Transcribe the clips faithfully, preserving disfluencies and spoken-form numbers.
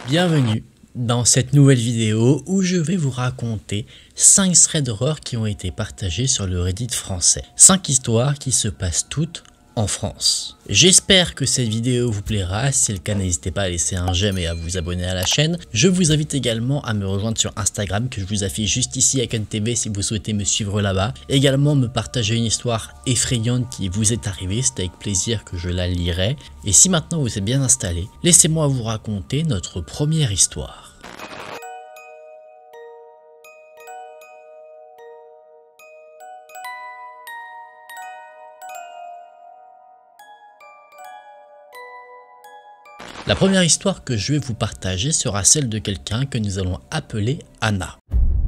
Bienvenue dans cette nouvelle vidéo où je vais vous raconter cinq threads d'horreur qui ont été partagés sur le Reddit français. cinq histoires qui se passent toutes en France. J'espère que cette vidéo vous plaira, si c'est le cas n'hésitez pas à laisser un j'aime et à vous abonner à la chaîne. Je vous invite également à me rejoindre sur Instagram que je vous affiche juste ici avec N T V si vous souhaitez me suivre là-bas. Également me partager une histoire effrayante qui vous est arrivée, c'est avec plaisir que je la lirai. Et si maintenant vous êtes bien installé, laissez-moi vous raconter notre première histoire. La première histoire que je vais vous partager sera celle de quelqu'un que nous allons appeler Anna.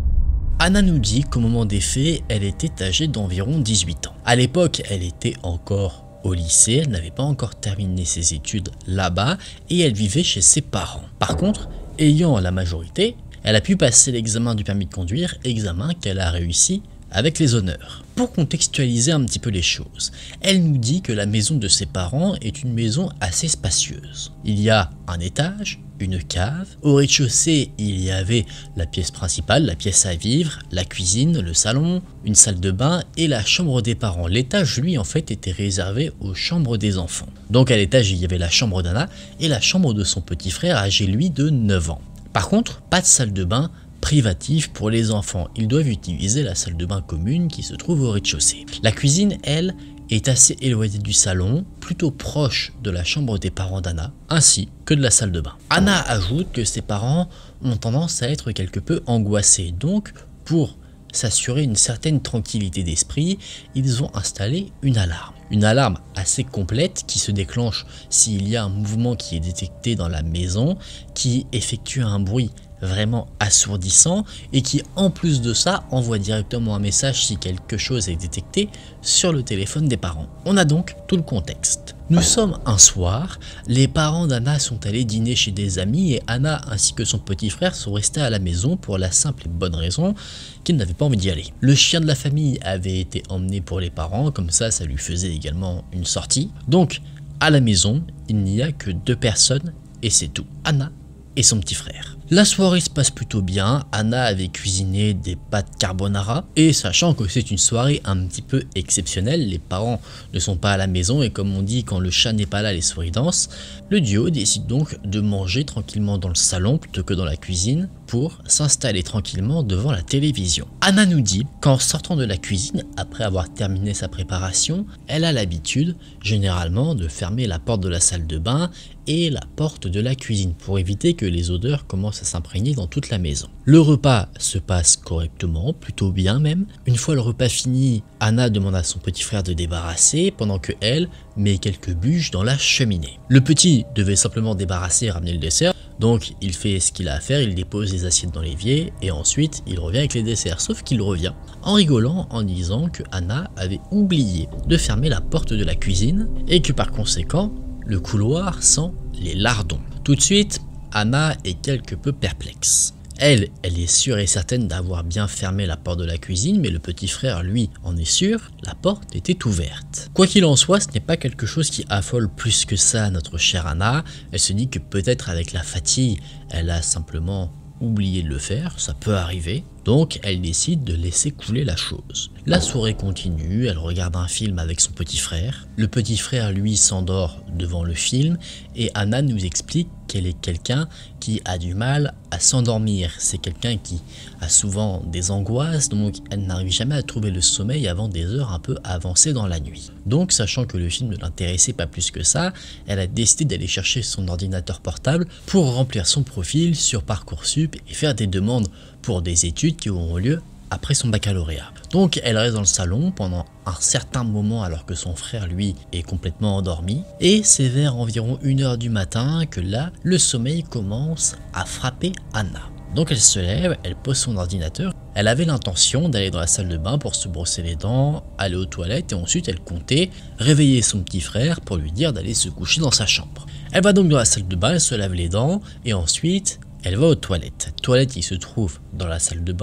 Anna nous dit qu'au moment des faits, elle était âgée d'environ dix-huit ans. À l'époque, elle était encore au lycée, elle n'avait pas encore terminé ses études là-bas et elle vivait chez ses parents. Par contre, ayant la majorité, elle a pu passer l'examen du permis de conduire, examen qu'elle a réussi avec les honneurs. Pour contextualiser un petit peu les choses, elle nous dit que la maison de ses parents est une maison assez spacieuse. Il y a un étage, une cave, au rez-de-chaussée il y avait la pièce principale, la pièce à vivre, la cuisine, le salon, une salle de bain et la chambre des parents. L'étage lui en fait était réservé aux chambres des enfants. Donc à l'étage il y avait la chambre d'Anna et la chambre de son petit frère âgé lui de neuf ans. Par contre, pas de salle de bain privative pour les enfants, ils doivent utiliser la salle de bain commune qui se trouve au rez-de-chaussée. La cuisine, elle, est assez éloignée du salon, plutôt proche de la chambre des parents d'Anna, ainsi que de la salle de bain. Anna ajoute que ses parents ont tendance à être quelque peu angoissés, donc pour s'assurer une certaine tranquillité d'esprit, ils ont installé une alarme. Une alarme assez complète qui se déclenche s'il y a un mouvement qui est détecté dans la maison, qui effectue un bruit vraiment assourdissant et qui en plus de ça envoie directement un message si quelque chose est détecté sur le téléphone des parents. On a donc tout le contexte. Nous sommes un soir, les parents d'Anna sont allés dîner chez des amis et Anna ainsi que son petit frère sont restés à la maison pour la simple et bonne raison qu'ils n'avaient pas envie d'y aller. Le chien de la famille avait été emmené pour les parents, comme ça ça lui faisait également une sortie. Donc à la maison il n'y a que deux personnes et c'est tout, Anna et son petit frère. La soirée se passe plutôt bien, Anna avait cuisiné des pâtes carbonara et sachant que c'est une soirée un petit peu exceptionnelle, les parents ne sont pas à la maison et comme on dit quand le chat n'est pas là les souris dansent, le duo décide donc de manger tranquillement dans le salon plutôt que dans la cuisine pour s'installer tranquillement devant la télévision. Anna nous dit qu'en sortant de la cuisine, après avoir terminé sa préparation, elle a l'habitude généralement de fermer la porte de la salle de bain et la porte de la cuisine pour éviter que les odeurs commencent à s'imprégner dans toute la maison. Le repas se passe correctement, plutôt bien même. Une fois le repas fini, Anna demande à son petit frère de débarrasser pendant que elle met quelques bûches dans la cheminée. Le petit devait simplement débarrasser et ramener le dessert, donc il fait ce qu'il a à faire, il dépose les assiettes dans l'évier et ensuite il revient avec les desserts, sauf qu'il revient en rigolant en disant que Anna avait oublié de fermer la porte de la cuisine et que par conséquent le couloir sent les lardons. Tout de suite, Anna est quelque peu perplexe. Elle, elle est sûre et certaine d'avoir bien fermé la porte de la cuisine, mais le petit frère, lui, en est sûr, la porte était ouverte. Quoi qu'il en soit, ce n'est pas quelque chose qui affole plus que ça notre chère Anna. Elle se dit que peut-être avec la fatigue, elle a simplement oublié de le faire, ça peut arriver. Donc elle décide de laisser couler la chose. La soirée continue, elle regarde un film avec son petit frère. Le petit frère lui s'endort devant le film et Anna nous explique qu'elle est quelqu'un qui a du mal à s'endormir. C'est quelqu'un qui a souvent des angoisses, donc elle n'arrive jamais à trouver le sommeil avant des heures un peu avancées dans la nuit. Donc sachant que le film ne l'intéressait pas plus que ça, elle a décidé d'aller chercher son ordinateur portable pour remplir son profil sur Parcoursup et faire des demandes pour des études qui auront lieu après son baccalauréat. Donc elle reste dans le salon pendant un certain moment alors que son frère lui est complètement endormi et c'est vers environ une heure du matin que là le sommeil commence à frapper Anna. Donc elle se lève, elle pose son ordinateur, elle avait l'intention d'aller dans la salle de bain pour se brosser les dents, aller aux toilettes et ensuite elle comptait réveiller son petit frère pour lui dire d'aller se coucher dans sa chambre. Elle va donc dans la salle de bain, elle se lave les dents et ensuite elle va aux toilettes. Toilettes qui se trouvent dans la salle de bain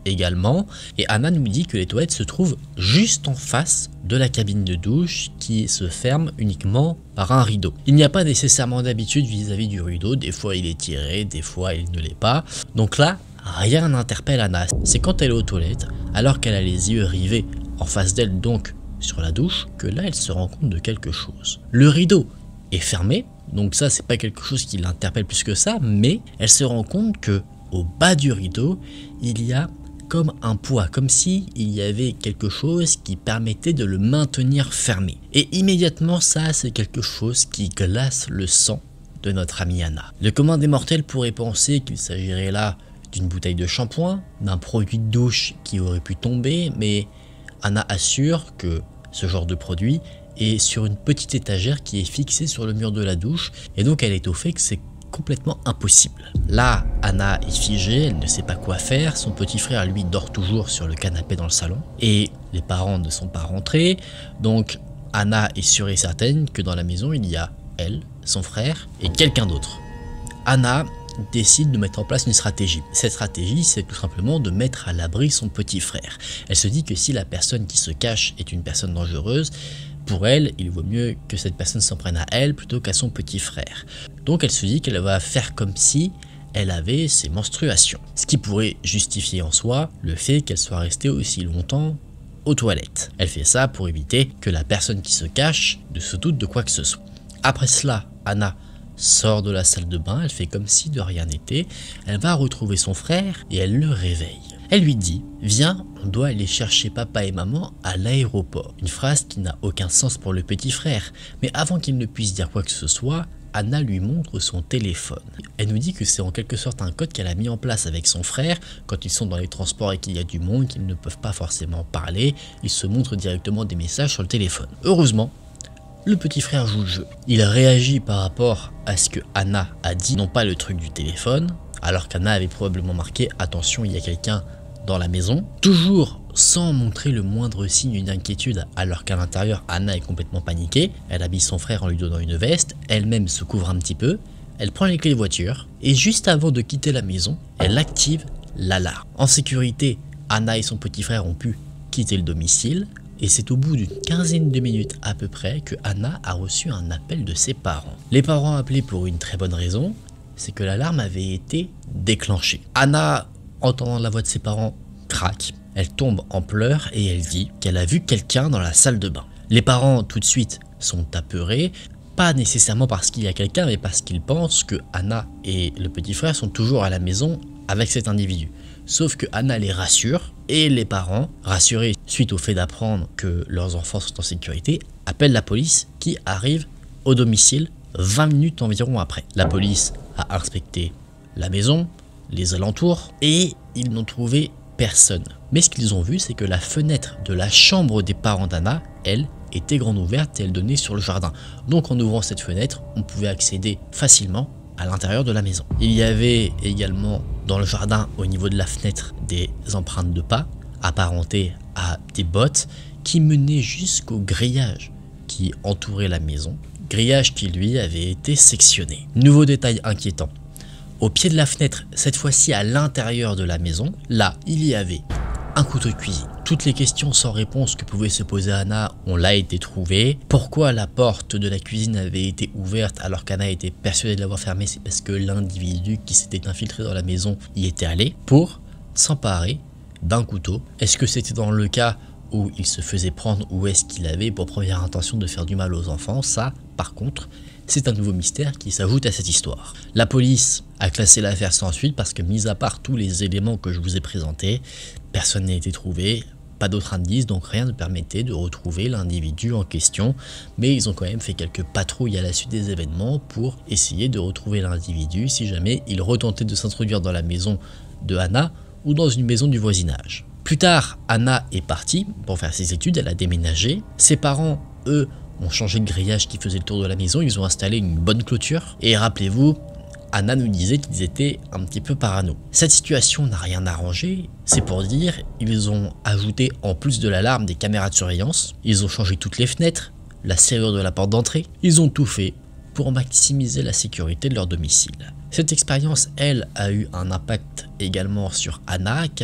également, et Anna nous dit que les toilettes se trouvent juste en face de la cabine de douche qui se ferme uniquement par un rideau. Il n'y a pas nécessairement d'habitude vis-à-vis du rideau, des fois il est tiré, des fois il ne l'est pas, donc là rien n'interpelle Anna. C'est quand elle est aux toilettes, alors qu'elle a les yeux rivés en face d'elle, donc sur la douche, que là elle se rend compte de quelque chose. Le rideau est fermé, donc ça c'est pas quelque chose qui l'interpelle plus que ça, mais elle se rend compte que au bas du rideau, il y a comme un poids, comme si il y avait quelque chose qui permettait de le maintenir fermé. Et immédiatement ça, c'est quelque chose qui glace le sang de notre amie Anna. Le commun des mortels pourrait penser qu'il s'agirait là d'une bouteille de shampoing, d'un produit de douche qui aurait pu tomber, mais Anna assure que ce genre de produit est sur une petite étagère qui est fixée sur le mur de la douche, et donc elle est au fait que c'est complètement impossible. Là, Anna est figée, elle ne sait pas quoi faire, son petit frère lui dort toujours sur le canapé dans le salon, et les parents ne sont pas rentrés, donc Anna est sûre et certaine que dans la maison il y a elle, son frère et quelqu'un d'autre. Anna décide de mettre en place une stratégie. Cette stratégie, c'est tout simplement de mettre à l'abri son petit frère. Elle se dit que si la personne qui se cache est une personne dangereuse, pour elle, il vaut mieux que cette personne s'en prenne à elle plutôt qu'à son petit frère. Donc elle se dit qu'elle va faire comme si elle avait ses menstruations. Ce qui pourrait justifier en soi le fait qu'elle soit restée aussi longtemps aux toilettes. Elle fait ça pour éviter que la personne qui se cache ne se doute de quoi que ce soit. Après cela, Anna sort de la salle de bain, elle fait comme si de rien n'était, elle va retrouver son frère et elle le réveille. Elle lui dit « Viens, on doit aller chercher papa et maman à l'aéroport ». Une phrase qui n'a aucun sens pour le petit frère, mais avant qu'il ne puisse dire quoi que ce soit, Anna lui montre son téléphone. Elle nous dit que c'est en quelque sorte un code qu'elle a mis en place avec son frère. Quand ils sont dans les transports et qu'il y a du monde, qu'ils ne peuvent pas forcément parler, ils se montrent directement des messages sur le téléphone. Heureusement, le petit frère joue le jeu. Il réagit par rapport à ce que Anna a dit, non pas le truc du téléphone, alors qu'Anna avait probablement marqué « Attention, il y a quelqu'un dans la maison », toujours sans montrer le moindre signe d'inquiétude, alors qu'à l'intérieur, Anna est complètement paniquée. Elle habille son frère en lui donnant une veste, elle-même se couvre un petit peu, elle prend les clés de voiture, et juste avant de quitter la maison, elle active l'alarme. En sécurité, Anna et son petit frère ont pu quitter le domicile, et c'est au bout d'une quinzaine de minutes à peu près que Anna a reçu un appel de ses parents. Les parents appelaient pour une très bonne raison, c'est que l'alarme avait été déclenchée. Anna, entendant la voix de ses parents, craque, elle tombe en pleurs et elle dit qu'elle a vu quelqu'un dans la salle de bain. Les parents tout de suite sont apeurés, pas nécessairement parce qu'il y a quelqu'un, mais parce qu'ils pensent que Anna et le petit frère sont toujours à la maison avec cet individu. Sauf que Anna les rassure, et les parents, rassurés suite au fait d'apprendre que leurs enfants sont en sécurité, appellent la police qui arrive au domicile vingt minutes environ après. La police a inspecté la maison, les alentours, et ils n'ont trouvé personne. Mais ce qu'ils ont vu, c'est que la fenêtre de la chambre des parents d'Anna, elle, était grande ouverte et elle donnait sur le jardin. Donc en ouvrant cette fenêtre, on pouvait accéder facilement à l'intérieur de la maison. Il y avait également dans le jardin, au niveau de la fenêtre, des empreintes de pas apparentées à des bottes qui menaient jusqu'au grillage qui entourait la maison, grillage qui lui avait été sectionné. Nouveau détail inquiétant, au pied de la fenêtre, cette fois-ci à l'intérieur de la maison, là il y avait un couteau de cuisine. Toutes les questions sans réponse que pouvait se poser Anna ont là été trouvées. Pourquoi la porte de la cuisine avait été ouverte alors qu'Anna était persuadée de l'avoir fermée? C'est parce que l'individu qui s'était infiltré dans la maison y était allé pour s'emparer d'un couteau. Est-ce que c'était dans le cas où il se faisait prendre ou est-ce qu'il avait pour première intention de faire du mal aux enfants? Ça, par contre, c'est un nouveau mystère qui s'ajoute à cette histoire. La police a classé l'affaire sans suite parce que, mis à part tous les éléments que je vous ai présentés, personne n'a été trouvé, pas d'autres indices, donc rien ne permettait de retrouver l'individu en question. Mais ils ont quand même fait quelques patrouilles à la suite des événements pour essayer de retrouver l'individu si jamais il retentait de s'introduire dans la maison de Anna ou dans une maison du voisinage. Plus tard, Anna est partie pour faire ses études, elle a déménagé. Ses parents, eux, ont changé de grillage qui faisait le tour de la maison, ils ont installé une bonne clôture. Et rappelez-vous, Anna nous disait qu'ils étaient un petit peu parano. Cette situation n'a rien arrangé, c'est pour dire, ils ont ajouté en plus de l'alarme des caméras de surveillance, ils ont changé toutes les fenêtres, la serrure de la porte d'entrée, ils ont tout fait pour maximiser la sécurité de leur domicile. Cette expérience, elle, a eu un impact également sur Anna, car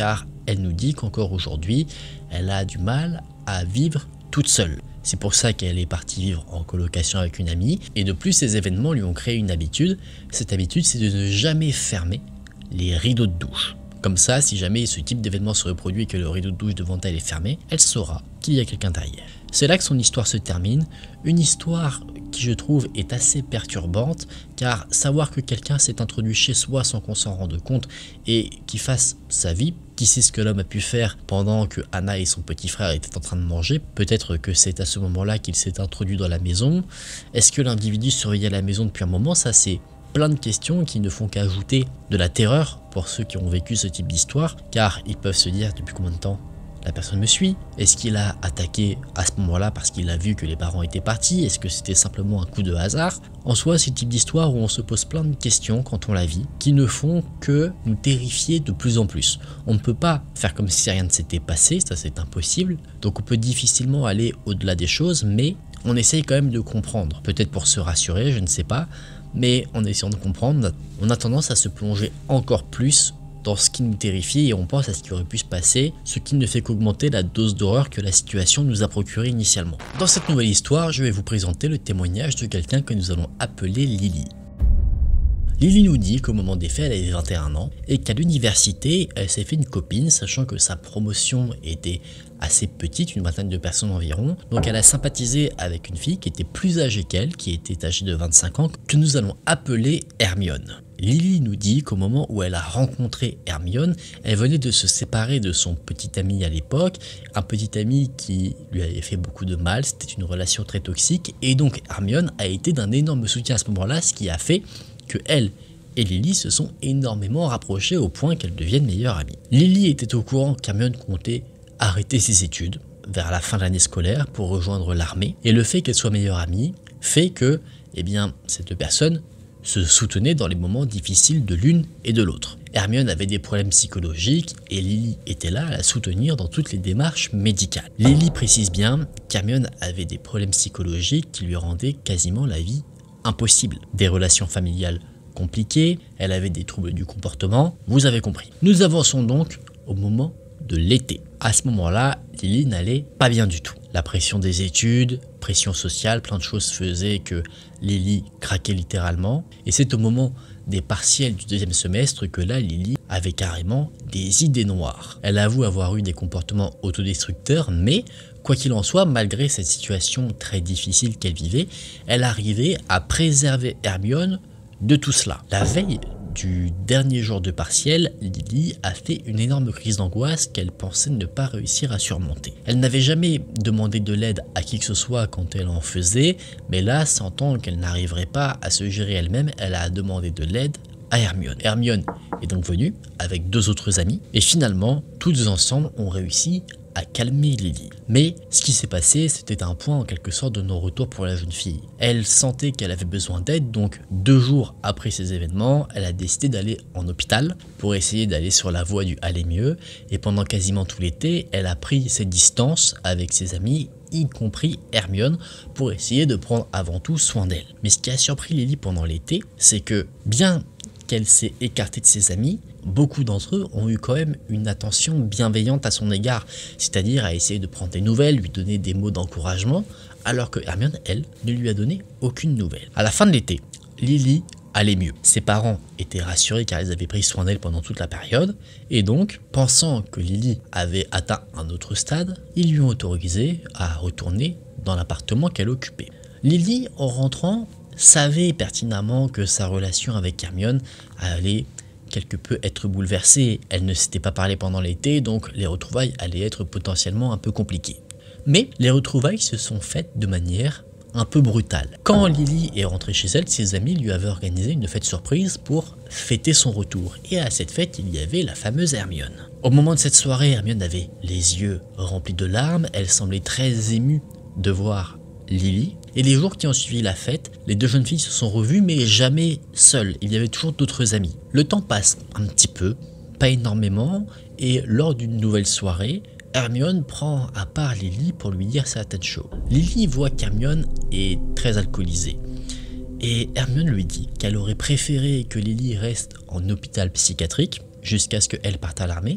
elle nous dit qu'encore aujourd'hui, elle a du mal à vivre toute seule. C'est pour ça qu'elle est partie vivre en colocation avec une amie. Et de plus, ces événements lui ont créé une habitude. Cette habitude, c'est de ne jamais fermer les rideaux de douche. Comme ça, si jamais ce type d'événement se reproduit et que le rideau de douche devant elle est fermé, elle saura qu'il y a quelqu'un derrière. C'est là que son histoire se termine. Une histoire qui, je trouve, est assez perturbante, car savoir que quelqu'un s'est introduit chez soi sans qu'on s'en rende compte et qui fasse sa vie, qui sait ce que l'homme a pu faire pendant que Anna et son petit frère étaient en train de manger, peut-être que c'est à ce moment-là qu'il s'est introduit dans la maison. Est-ce que l'individu surveillait la maison depuis un moment? Ça, c'est plein de questions qui ne font qu'ajouter de la terreur pour ceux qui ont vécu ce type d'histoire, car ils peuvent se dire depuis combien de temps la personne me suit? Est-ce qu'il a attaqué à ce moment-là parce qu'il a vu que les parents étaient partis? Est-ce que c'était simplement un coup de hasard? En soi, c'est le type d'histoire où on se pose plein de questions quand on la vit, qui ne font que nous terrifier de plus en plus. On ne peut pas faire comme si rien ne s'était passé, ça c'est impossible, donc on peut difficilement aller au-delà des choses, mais on essaye quand même de comprendre, peut-être pour se rassurer, je ne sais pas, mais en essayant de comprendre, on a tendance à se plonger encore plus dans ce qui nous terrifie et on pense à ce qui aurait pu se passer, ce qui ne fait qu'augmenter la dose d'horreur que la situation nous a procurée initialement. Dans cette nouvelle histoire, je vais vous présenter le témoignage de quelqu'un que nous allons appeler Lily. Lily nous dit qu'au moment des faits, elle avait vingt et un ans et qu'à l'université, elle s'est fait une copine, sachant que sa promotion était assez petite, une vingtaine de personnes environ. Donc elle a sympathisé avec une fille qui était plus âgée qu'elle, qui était âgée de vingt-cinq ans, que nous allons appeler Hermione. Lily nous dit qu'au moment où elle a rencontré Hermione, elle venait de se séparer de son petit ami à l'époque, un petit ami qui lui avait fait beaucoup de mal, c'était une relation très toxique, et donc Hermione a été d'un énorme soutien à ce moment-là, ce qui a fait que elle et Lily se sont énormément rapprochées au point qu'elles deviennent meilleures amies. Lily était au courant qu'Hermione comptait arrêter ses études vers la fin de l'année scolaire pour rejoindre l'armée, et le fait qu'elle soit meilleure amie fait que, eh bien, ces deux personnes se soutenaient dans les moments difficiles de l'une et de l'autre. Hermione avait des problèmes psychologiques et Lily était là à la soutenir dans toutes les démarches médicales. Lily précise bien qu'Hermione avait des problèmes psychologiques qui lui rendaient quasiment la vie impossible. Des relations familiales compliquées, elle avait des troubles du comportement, vous avez compris. Nous avançons donc au moment de l'été. À ce moment-là, Lily n'allait pas bien du tout. La pression des études, pression sociale, plein de choses faisaient que Lily craquait littéralement. Et c'est au moment des partiels du deuxième semestre que là, Lily avait carrément des idées noires. Elle avoue avoir eu des comportements autodestructeurs, mais quoi qu'il en soit, malgré cette situation très difficile qu'elle vivait, elle arrivait à préserver Hermione de tout cela. La veille du dernier jour de partiel, Lily a fait une énorme crise d'angoisse qu'elle pensait ne pas réussir à surmonter. Elle n'avait jamais demandé de l'aide à qui que ce soit quand elle en faisait, mais là, sentant qu'elle n'arriverait pas à se gérer elle-même, elle a demandé de l'aide à Hermione. Hermione est donc venue avec deux autres amis, et finalement, tous ensemble ont réussi à calmer Lily. Mais ce qui s'est passé, c'était un point en quelque sorte de non-retour pour la jeune fille. Elle sentait qu'elle avait besoin d'aide, donc deux jours après ces événements, elle a décidé d'aller en hôpital pour essayer d'aller sur la voie du aller mieux, et pendant quasiment tout l'été, elle a pris ses distances avec ses amis, y compris Hermione, pour essayer de prendre avant tout soin d'elle. Mais ce qui a surpris Lily pendant l'été, c'est que bien qu'elle s'est écartée de ses amis, beaucoup d'entre eux ont eu quand même une attention bienveillante à son égard, c'est-à-dire à essayer de prendre des nouvelles, lui donner des mots d'encouragement, alors que Hermione, elle, ne lui a donné aucune nouvelle. À la fin de l'été, Lily allait mieux. Ses parents étaient rassurés car ils avaient pris soin d'elle pendant toute la période, et donc, pensant que Lily avait atteint un autre stade, ils lui ont autorisé à retourner dans l'appartement qu'elle occupait. Lily, en rentrant, savait pertinemment que sa relation avec Hermione allait quelque peu être bouleversée. Elle ne s'était pas parlé pendant l'été, donc les retrouvailles allaient être potentiellement un peu compliquées. Mais les retrouvailles se sont faites de manière un peu brutale. Quand Lily est rentrée chez elle, ses amis lui avaient organisé une fête surprise pour fêter son retour. Et à cette fête, il y avait la fameuse Hermione. Au moment de cette soirée, Hermione avait les yeux remplis de larmes, elle semblait très émue de voir Lily. Et les jours qui ont suivi la fête, les deux jeunes filles se sont revues, mais jamais seules. Il y avait toujours d'autres amis. Le temps passe un petit peu, pas énormément, et lors d'une nouvelle soirée, Hermione prend à part Lily pour lui dire sa tête chaude. Lily voit qu'Hermione est très alcoolisée. Et Hermione lui dit qu'elle aurait préféré que Lily reste en hôpital psychiatrique jusqu'à ce qu'elle parte à l'armée,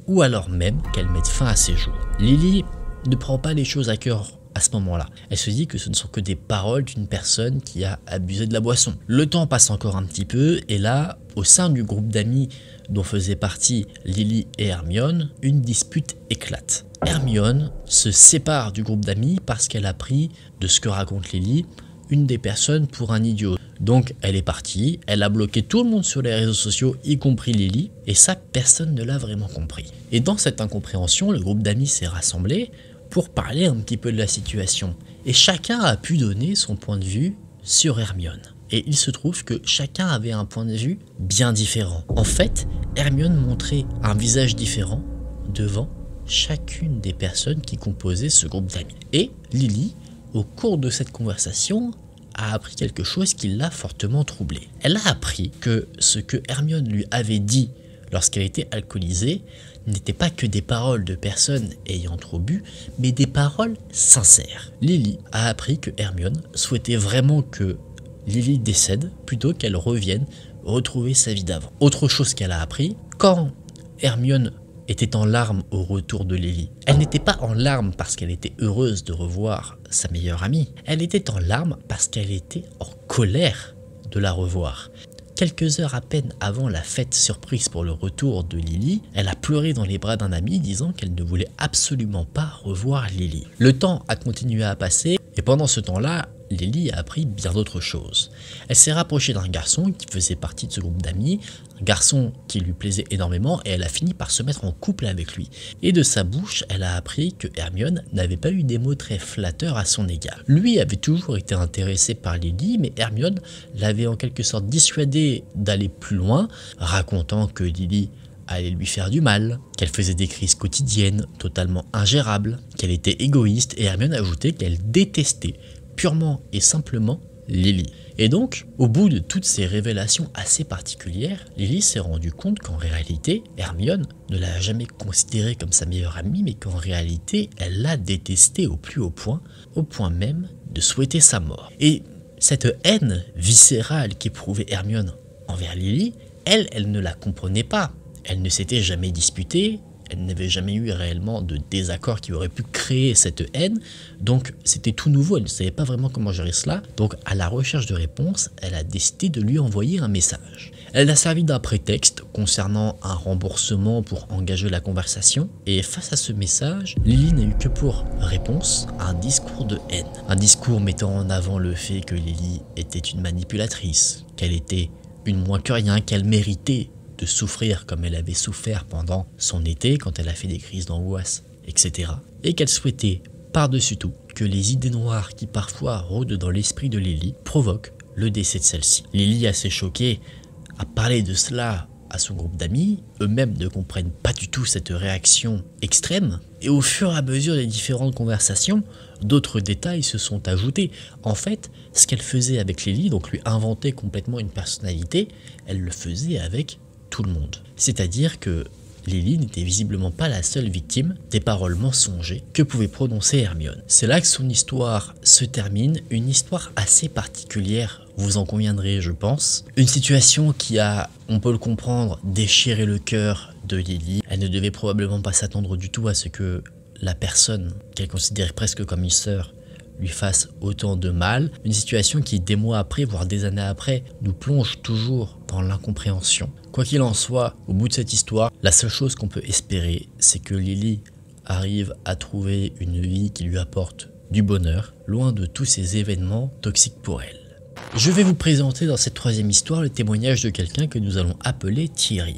ou alors même qu'elle mette fin à ses jours. Lily ne prend pas les choses à cœur à ce moment-là. Elle se dit que ce ne sont que des paroles d'une personne qui a abusé de la boisson. Le temps passe encore un petit peu et là, au sein du groupe d'amis dont faisaient partie Lily et Hermione, une dispute éclate. Hermione se sépare du groupe d'amis parce qu'elle a pris, de ce que raconte Lily, une des personnes pour un idiot. Donc elle est partie, elle a bloqué tout le monde sur les réseaux sociaux, y compris Lily, et ça personne ne l'a vraiment compris. Et dans cette incompréhension, le groupe d'amis s'est rassemblé pour parler un petit peu de la situation. Et chacun a pu donner son point de vue sur Hermione. Et il se trouve que chacun avait un point de vue bien différent. En fait, Hermione montrait un visage différent devant chacune des personnes qui composaient ce groupe d'amis. Et Lily, au cours de cette conversation, a appris quelque chose qui l'a fortement troublée. Elle a appris que ce que Hermione lui avait dit lorsqu'elle était alcoolisée n'était pas que des paroles de personnes ayant trop bu, mais des paroles sincères. Lily a appris que Hermione souhaitait vraiment que Lily décède plutôt qu'elle revienne retrouver sa vie d'avant. Autre chose qu'elle a appris, quand Hermione était en larmes au retour de Lily, elle n'était pas en larmes parce qu'elle était heureuse de revoir sa meilleure amie, elle était en larmes parce qu'elle était en colère de la revoir. Quelques heures à peine avant la fête surprise pour le retour de Lily, elle a pleuré dans les bras d'un ami disant qu'elle ne voulait absolument pas revoir Lily. Le temps a continué à passer et pendant ce temps-là, Lily a appris bien d'autres choses. Elle s'est rapprochée d'un garçon qui faisait partie de ce groupe d'amis, un garçon qui lui plaisait énormément et elle a fini par se mettre en couple avec lui. Et de sa bouche, elle a appris que Hermione n'avait pas eu des mots très flatteurs à son égard. Lui avait toujours été intéressé par Lily, mais Hermione l'avait en quelque sorte dissuadé d'aller plus loin, racontant que Lily allait lui faire du mal, qu'elle faisait des crises quotidiennes totalement ingérables, qu'elle était égoïste, et Hermione a ajouté qu'elle détestait purement et simplement Lily. Et donc, au bout de toutes ces révélations assez particulières, Lily s'est rendue compte qu'en réalité, Hermione ne l'a jamais considérée comme sa meilleure amie, mais qu'en réalité, elle l'a détestée au plus haut point, au point même de souhaiter sa mort. Et cette haine viscérale qu'éprouvait Hermione envers Lily, elle, elle ne la comprenait pas. Elle ne s'était jamais disputée, elle n'avait jamais eu réellement de désaccord qui aurait pu créer cette haine, donc c'était tout nouveau, elle ne savait pas vraiment comment gérer cela, donc à la recherche de réponses, elle a décidé de lui envoyer un message. Elle a servi d'un prétexte concernant un remboursement pour engager la conversation, et face à ce message, Lily n'a eu que pour réponse un discours de haine. Un discours mettant en avant le fait que Lily était une manipulatrice, qu'elle était une moins que rien, qu'elle méritait de souffrir comme elle avait souffert pendant son été quand elle a fait des crises d'angoisse, et cetera. Et qu'elle souhaitait, par-dessus tout, que les idées noires qui parfois rôdent dans l'esprit de Lily provoquent le décès de celle-ci. Lily, assez choquée, a parlé de cela à son groupe d'amis, eux-mêmes ne comprennent pas du tout cette réaction extrême, et au fur et à mesure des différentes conversations, d'autres détails se sont ajoutés. En fait, ce qu'elle faisait avec Lily, donc lui inventer complètement une personnalité, elle le faisait avec tout le monde. C'est-à-dire que Lily n'était visiblement pas la seule victime des paroles mensongères que pouvait prononcer Hermione. C'est là que son histoire se termine, une histoire assez particulière, vous en conviendrez je pense. Une situation qui a, on peut le comprendre, déchiré le cœur de Lily. Elle ne devait probablement pas s'attendre du tout à ce que la personne qu'elle considérait presque comme une sœur lui fasse autant de mal. Une situation qui, des mois après, voire des années après, nous plonge toujours dans l'incompréhension. Quoi qu'il en soit, au bout de cette histoire, la seule chose qu'on peut espérer, c'est que Lily arrive à trouver une vie qui lui apporte du bonheur, loin de tous ces événements toxiques pour elle. Je vais vous présenter dans cette troisième histoire le témoignage de quelqu'un que nous allons appeler Thierry.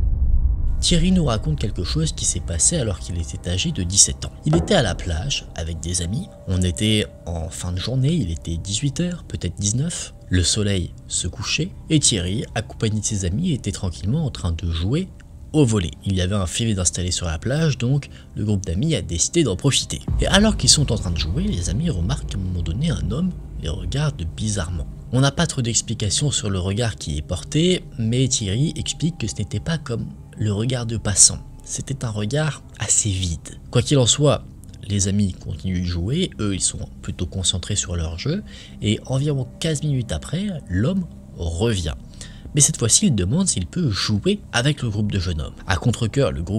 Thierry nous raconte quelque chose qui s'est passé alors qu'il était âgé de dix-sept ans. Il était à la plage avec des amis, on était en fin de journée, il était dix-huit heures, peut-être dix-neuf, le soleil se couchait et Thierry, accompagné de ses amis, était tranquillement en train de jouer au volley. Il y avait un filet installé sur la plage, donc le groupe d'amis a décidé d'en profiter. Et alors qu'ils sont en train de jouer, les amis remarquent qu'à un moment donné, un homme les regarde bizarrement. On n'a pas trop d'explications sur le regard qui est porté, mais Thierry explique que ce n'était pas comme le regard de passant, c'était un regard assez vide. Quoi qu'il en soit, les amis continuent de jouer, eux ils sont plutôt concentrés sur leur jeu, et environ quinze minutes après, l'homme revient. Mais cette fois-ci, il demande s'il peut jouer avec le groupe de jeunes hommes. À contre-cœur, le groupe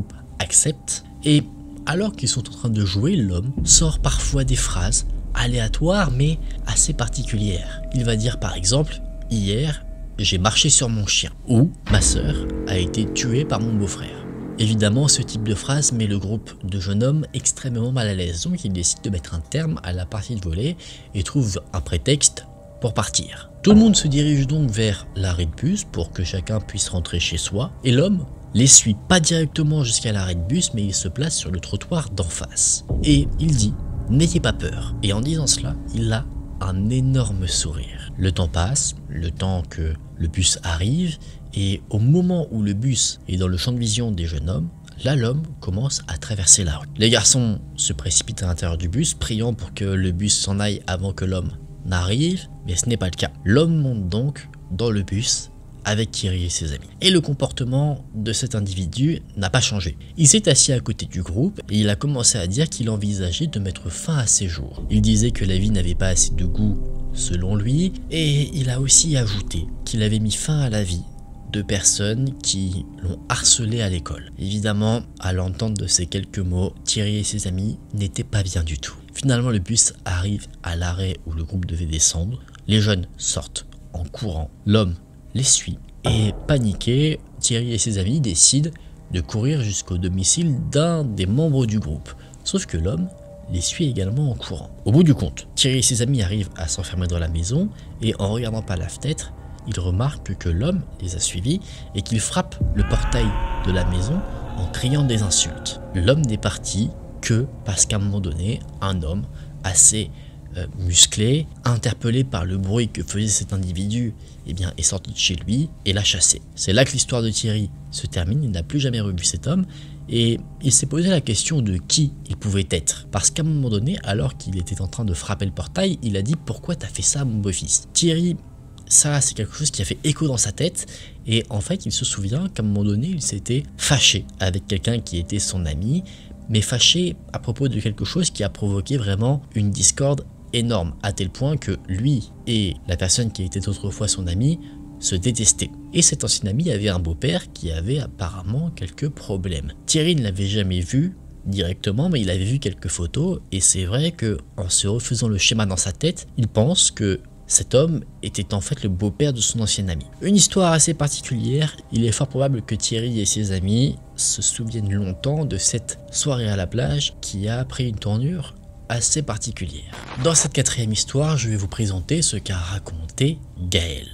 accepte et alors qu'ils sont en train de jouer, l'homme sort parfois des phrases aléatoires mais assez particulières. Il va dire par exemple « Hier, j'ai marché sur mon chien » ou « Ma sœur a été tuée par mon beau-frère ». Évidemment, ce type de phrase met le groupe de jeunes hommes extrêmement mal à l'aise, donc ils décident de mettre un terme à la partie de volley et trouvent un prétexte pour partir. Tout le monde se dirige donc vers l'arrêt de bus pour que chacun puisse rentrer chez soi, et l'homme les suit pas directement jusqu'à l'arrêt de bus, mais il se place sur le trottoir d'en face. Et il dit « N'ayez pas peur ». Et en disant cela, il a un énorme sourire. Le temps passe, le temps que le bus arrive, et au moment où le bus est dans le champ de vision des jeunes hommes, là l'homme commence à traverser la rue. Les garçons se précipitent à l'intérieur du bus, priant pour que le bus s'en aille avant que l'homme n'arrive, mais ce n'est pas le cas. L'homme monte donc dans le bus avec Thierry et ses amis. Et le comportement de cet individu n'a pas changé. Il s'est assis à côté du groupe et il a commencé à dire qu'il envisageait de mettre fin à ses jours. Il disait que la vie n'avait pas assez de goût selon lui, et il a aussi ajouté qu'il avait mis fin à la vie de personnes qui l'ont harcelé à l'école. Évidemment, à l'entente de ces quelques mots, Thierry et ses amis n'étaient pas bien du tout. Finalement, le bus arrive à l'arrêt où le groupe devait descendre. Les jeunes sortent en courant. L'homme les suit et, paniqué, Thierry et ses amis décident de courir jusqu'au domicile d'un des membres du groupe. Sauf que l'homme les suit également en courant. Au bout du compte, Thierry et ses amis arrivent à s'enfermer dans la maison et en regardant par la fenêtre, ils remarquent que l'homme les a suivis et qu'il frappe le portail de la maison en criant des insultes. L'homme n'est parti que parce qu'à un moment donné, un homme assez euh, musclé, interpellé par le bruit que faisait cet individu, eh bien, est sorti de chez lui et l'a chassé. C'est là que l'histoire de Thierry se termine. Il n'a plus jamais revu cet homme et il s'est posé la question de qui il pouvait être. Parce qu'à un moment donné, alors qu'il était en train de frapper le portail, il a dit « Pourquoi t'as fait ça, mon beau-fils » Thierry, ça c'est quelque chose qui a fait écho dans sa tête et en fait il se souvient qu'à un moment donné il s'était fâché avec quelqu'un qui était son ami, mais fâché à propos de quelque chose qui a provoqué vraiment une discorde énorme, à tel point que lui et la personne qui était autrefois son ami se détestaient. Et cet ancien ami avait un beau-père qui avait apparemment quelques problèmes. Thierry ne l'avait jamais vu directement, mais il avait vu quelques photos et c'est vrai que en se refaisant le schéma dans sa tête, il pense que cet homme était en fait le beau-père de son ancien ami. Une histoire assez particulière, il est fort probable que Thierry et ses amis se souviennent longtemps de cette soirée à la plage qui a pris une tournure assez particulière. Dans cette quatrième histoire, je vais vous présenter ce qu'a raconté Gaël.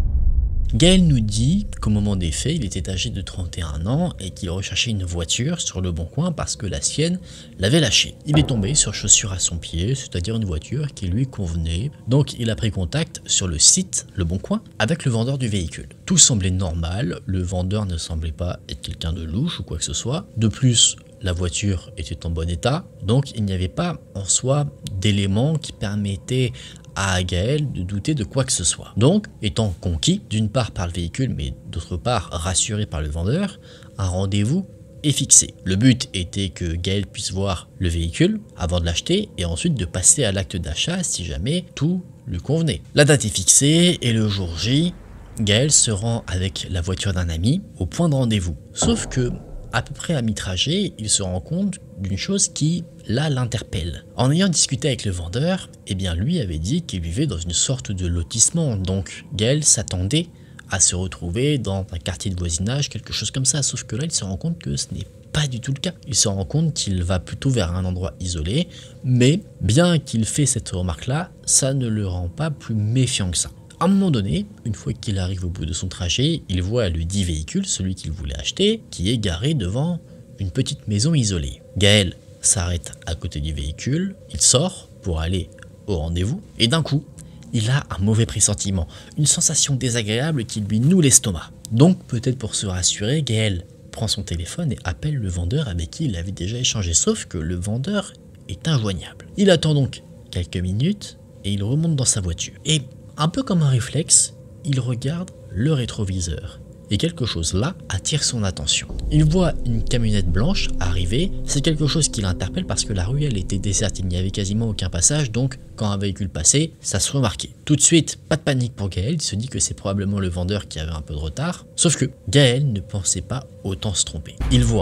Gaël nous dit qu'au moment des faits, il était âgé de trente et un ans et qu'il recherchait une voiture sur le bon coin parce que la sienne l'avait lâché. Il est tombé sur chaussure à son pied, c'est-à-dire une voiture qui lui convenait. Donc il a pris contact sur le site Le Bon Coin avec le vendeur du véhicule. Tout semblait normal, le vendeur ne semblait pas être quelqu'un de louche ou quoi que ce soit. De plus, la voiture était en bon état, donc il n'y avait pas en soi d'éléments qui permettaient à Gaël de douter de quoi que ce soit. Donc, étant conquis, d'une part par le véhicule, mais d'autre part rassuré par le vendeur, un rendez-vous est fixé. Le but était que Gaël puisse voir le véhicule avant de l'acheter et ensuite de passer à l'acte d'achat si jamais tout lui convenait. La date est fixée et le jour J, Gaël se rend avec la voiture d'un ami au point de rendez-vous. Sauf que, à peu près à mi-trajet, il se rend compte d'une chose qui, là, l'interpelle. En ayant discuté avec le vendeur, eh bien lui avait dit qu'il vivait dans une sorte de lotissement, donc Gaël s'attendait à se retrouver dans un quartier de voisinage, quelque chose comme ça, sauf que là, il se rend compte que ce n'est pas du tout le cas. Il se rend compte qu'il va plutôt vers un endroit isolé, mais bien qu'il fait cette remarque-là, ça ne le rend pas plus méfiant que ça. À un moment donné, une fois qu'il arrive au bout de son trajet, il voit le dit véhicule, celui qu'il voulait acheter, qui est garé devant une petite maison isolée. Gaël s'arrête à côté du véhicule, il sort pour aller au rendez-vous, et d'un coup, il a un mauvais pressentiment, une sensation désagréable qui lui noue l'estomac. Donc, peut-être pour se rassurer, Gaël prend son téléphone et appelle le vendeur avec qui il avait déjà échangé, sauf que le vendeur est injoignable. Il attend donc quelques minutes et il remonte dans sa voiture. Et un peu comme un réflexe, il regarde le rétroviseur. Et quelque chose là attire son attention. Il voit une camionnette blanche arriver, c'est quelque chose qui l'interpelle parce que la rue elle était déserte, il n'y avait quasiment aucun passage, donc quand un véhicule passait, ça se remarquait. Tout de suite, pas de panique pour Gaël, il se dit que c'est probablement le vendeur qui avait un peu de retard, sauf que Gaël ne pensait pas autant se tromper. Il voit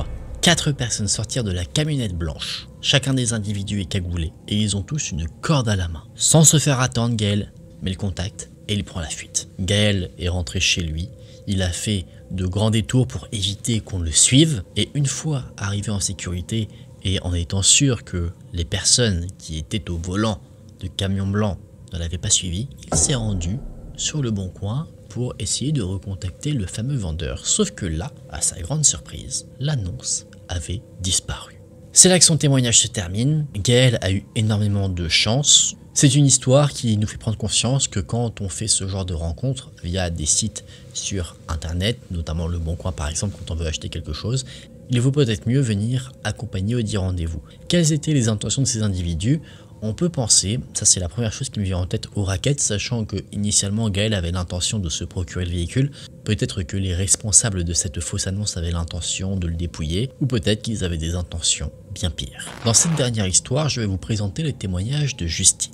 quatre personnes sortirent de la camionnette blanche. Chacun des individus est cagoulé et ils ont tous une corde à la main. Sans se faire attendre, Gaël met le contact et il prend la fuite. Gaël est rentré chez lui. Il a fait de grands détours pour éviter qu'on le suive. Et une fois arrivé en sécurité et en étant sûr que les personnes qui étaient au volant de camion blanc ne l'avaient pas suivi, il s'est rendu sur le bon coin pour essayer de recontacter le fameux vendeur. Sauf que là, à sa grande surprise, l'annonce avait disparu. C'est là que son témoignage se termine. Gaël a eu énormément de chance. C'est une histoire qui nous fait prendre conscience que quand on fait ce genre de rencontres via des sites sur internet, notamment Le Bon Coin par exemple, quand on veut acheter quelque chose, il vaut peut-être mieux venir accompagné au dit rendez-vous. Quelles étaient les intentions de ces individus? On peut penser, ça c'est la première chose qui me vient en tête au racket, sachant que initialement Gaël avait l'intention de se procurer le véhicule, peut-être que les responsables de cette fausse annonce avaient l'intention de le dépouiller, ou peut-être qu'ils avaient des intentions bien pires. Dans cette dernière histoire, je vais vous présenter le témoignage de Justine.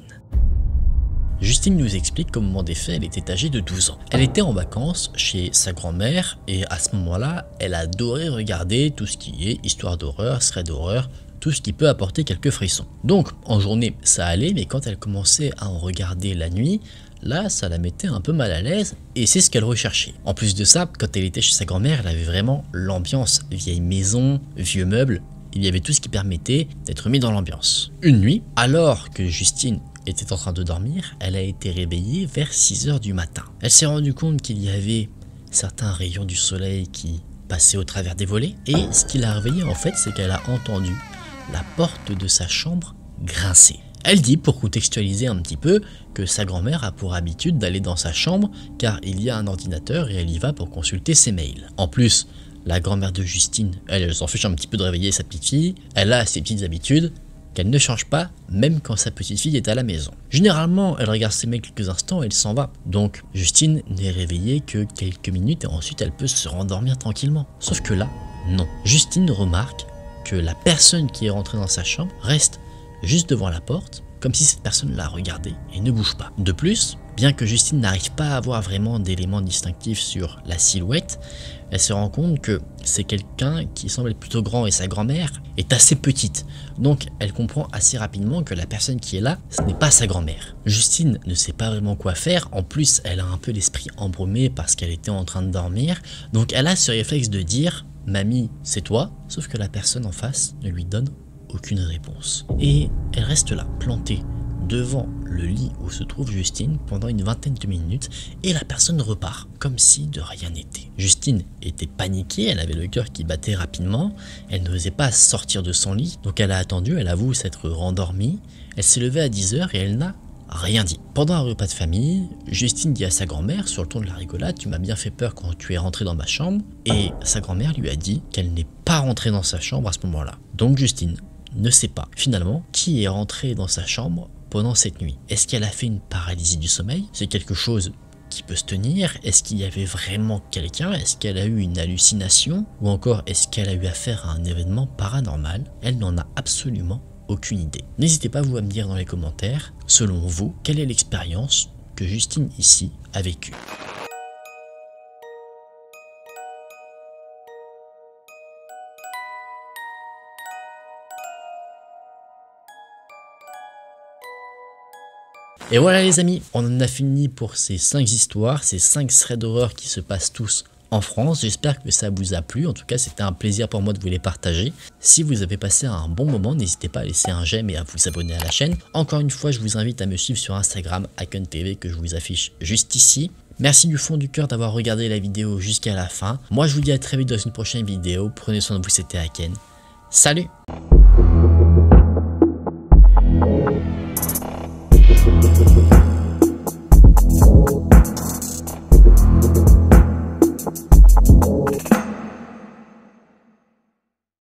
Justine nous explique qu'au moment des faits, elle était âgée de douze ans. Elle était en vacances chez sa grand-mère et à ce moment-là, elle adorait regarder tout ce qui est histoire d'horreur, thread d'horreur, tout ce qui peut apporter quelques frissons. Donc en journée ça allait, mais quand elle commençait à en regarder la nuit, là ça la mettait un peu mal à l'aise et c'est ce qu'elle recherchait. En plus de ça, quand elle était chez sa grand-mère, elle avait vraiment l'ambiance, vieille maison, vieux meubles, il y avait tout ce qui permettait d'être mis dans l'ambiance. Une nuit, alors que Justine était en train de dormir, elle a été réveillée vers six heures du matin. Elle s'est rendue compte qu'il y avait certains rayons du soleil qui passaient au travers des volets et ce qui l'a réveillée en fait, c'est qu'elle a entendu la porte de sa chambre grincer. Elle dit, pour contextualiser un petit peu, que sa grand-mère a pour habitude d'aller dans sa chambre car il y a un ordinateur et elle y va pour consulter ses mails. En plus, la grand-mère de Justine, elle, elle s'en fiche un petit peu de réveiller sa petite fille, elle a ses petites habitudes qu'elle ne change pas même quand sa petite fille est à la maison. Généralement, elle regarde ses mails quelques instants et elle s'en va. Donc Justine n'est réveillée que quelques minutes et ensuite elle peut se rendormir tranquillement. Sauf que là, non. Justine remarque que la personne qui est rentrée dans sa chambre reste juste devant la porte, comme si cette personne la regardait et ne bouge pas. De plus, bien que Justine n'arrive pas à avoir vraiment d'éléments distinctifs sur la silhouette, elle se rend compte que c'est quelqu'un qui semble être plutôt grand et sa grand-mère est assez petite. Donc elle comprend assez rapidement que la personne qui est là, ce n'est pas sa grand-mère. Justine ne sait pas vraiment quoi faire, en plus elle a un peu l'esprit embrumé parce qu'elle était en train de dormir, donc elle a ce réflexe de dire « Mamie, c'est toi ?» sauf que la personne en face ne lui donne aucune réponse. Et elle reste là, plantée devant le lit où se trouve Justine pendant une vingtaine de minutes et la personne repart comme si de rien n'était. Justine était paniquée, elle avait le cœur qui battait rapidement, elle n'osait pas sortir de son lit, donc elle a attendu, elle avoue s'être rendormie, elle s'est levée à dix heures et elle n'a rien dit. Pendant un repas de famille, Justine dit à sa grand-mère sur le ton de la rigolade « Tu m'as bien fait peur quand tu es rentrée dans ma chambre » et sa grand-mère lui a dit qu'elle n'est pas rentrée dans sa chambre à ce moment-là. Donc Justine ne sait pas finalement qui est rentré dans sa chambre pendant cette nuit. Est-ce qu'elle a fait une paralysie du sommeil? C'est quelque chose qui peut se tenir? Est-ce qu'il y avait vraiment quelqu'un? Est-ce qu'elle a eu une hallucination? Ou encore est-ce qu'elle a eu affaire à un événement paranormal? Elle n'en a absolument aucune idée. N'hésitez pas vous à me dire dans les commentaires, selon vous, quelle est l'expérience que Justine ici a vécue. Et voilà les amis, on en a fini pour ces cinq histoires, ces cinq threads d'horreur qui se passent tous en France. J'espère que ça vous a plu, en tout cas c'était un plaisir pour moi de vous les partager. Si vous avez passé un bon moment, n'hésitez pas à laisser un j'aime et à vous abonner à la chaîne. Encore une fois, je vous invite à me suivre sur Instagram, Haken T V, que je vous affiche juste ici. Merci du fond du cœur d'avoir regardé la vidéo jusqu'à la fin. Moi je vous dis à très vite dans une prochaine vidéo, prenez soin de vous, c'était Haken. Salut!